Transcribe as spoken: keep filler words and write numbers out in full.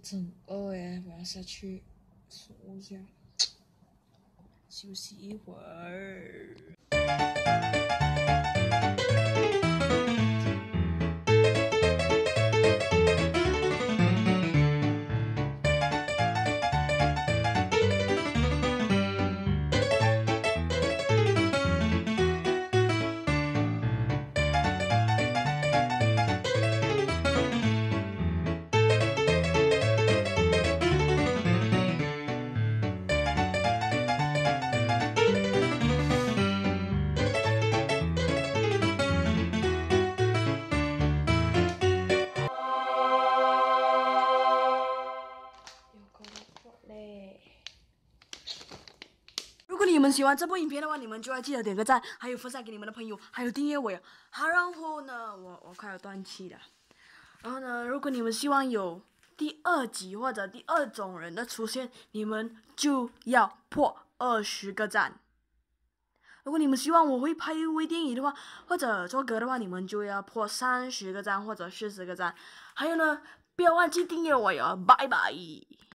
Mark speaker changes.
Speaker 1: 整饿耶，我要下去收一下，休息一会儿。如果你们喜欢这部影片的话，你们就要记得点个赞，还有分享给你们的朋友，还有订阅我呀。好，然后呢，我我快要断气了。然后呢，如果你们希望有第二集或者第二种人的出现，你们就要破二十个赞。如果你们希望我会拍微电影的话，或者做歌的话，你们就要破三十个赞或者四十个赞。还有呢，不要忘记订阅我哟，拜拜。